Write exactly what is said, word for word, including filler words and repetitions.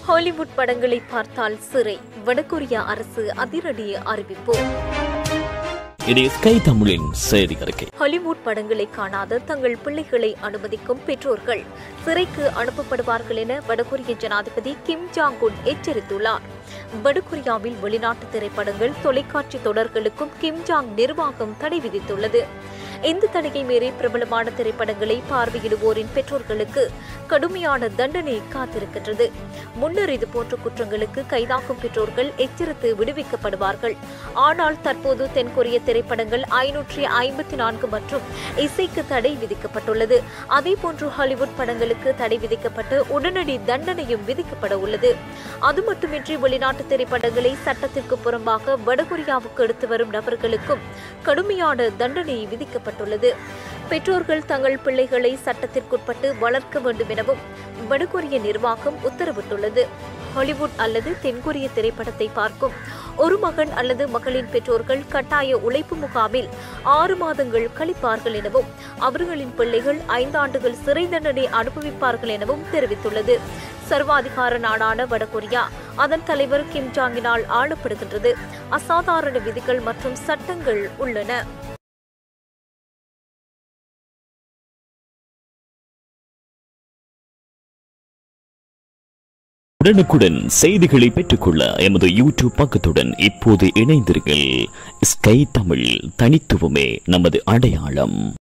Hollywood படங்களை பார்த்தால் சிறை, வடகொரியா அரசு அதிரடி அறிவிப்பு. இது ஸ்கை தமிழின் செய்தி அறிக்கை. ஹாலிவுட் படங்களை காணாத தங்கள் பிள்ளைகளை அனுமதிக்கும் பெற்றோர்கள் சிறைக்கு அனுப்பப்படுவார்கள் என வடகொரிய ஜனாதிபதி கிம் ஜாங் உன் எச்சரித்துள்ளார். வடகொரியாவில் வெளிநாட்டு திரைப்படங்கள், தொலைக்காட்சி தொடர்களுக்கும் கிம் ஜாங் நிர்வாகம் தடை விதித்துள்ளது. இந்த தடையை மீறி பிரபலமான திரைப்படங்களை பார்வையிடுவோரின் பெற்றோர்களுக்கு கடுமையான தண்டனை காத்திருக்கின்றது. முன்னர் இதுபோன்ற குற்றங்களுக்கு கைதாகும் பெற்றோர்கள் எச்சரித்து விடுவிக்கப்படுவார்கள். ஆனால் தற்போது தென்கொரிய திரைப்படங்கள் ஐநூற்றி ஐம்பத்தி நான்கு மற்றும் இசைக்கு தடை விதிக்கப்பட்டுள்ளது. அதேபோன்று ஹாலிவுட் படங்களுக்கு தடை விதிக்கப்பட்டு உடனடி தண்டனையும் விதிக்கப்பட உள்ளது. அது மட்டுமின்றி வெளிநாட்டு திரைப்படங்களை சட்டத்திற்கு புறம்பாக வடகொரியாவுக்கு எடுத்து வரும் நபர்களுக்கும் கடுமையான தண்டனை விதிக்கப்பட்டது. பெற்றோர்கள் தங்கள் பிள்ளைகளை சட்டத்திற்குட்பட்டு வளர்க்க வேண்டும் எனவும் வடகொரிய நிர்வாகம் உத்தரவிட்டுள்ளது. ஹாலிவுட் அல்லது தென்கொரிய திரைப்படத்தை பார்க்கும் ஒரு மகன் அல்லது மகளின் பெற்றோர்கள் கட்டாய உழைப்பு முகாமில் ஆறு மாதங்கள் கழிப்பார்கள் எனவும் அவர்களின் பிள்ளைகள் ஐந்தாண்டுகள் சிறை தண்டனை அனுபவிப்பார்கள் எனவும் தெரிவித்துள்ளது. சர்வாதிகார நாடான வடகொரியா அதன் தலைவர் கிம் ஜாங்கினால் ஆளப்படுகின்றது. அசாதாரண விதிகள் மற்றும் சட்டங்கள் உள்ளன. உடனுக்குடன் செய்திகளை பெற்றுக்கொள்ள எமது யூடியூப் பக்கத்துடன் இப்போது இணைந்தீர்கள். ஸ்கை தமிழ், தனித்துவமே நமது அடையாளம்.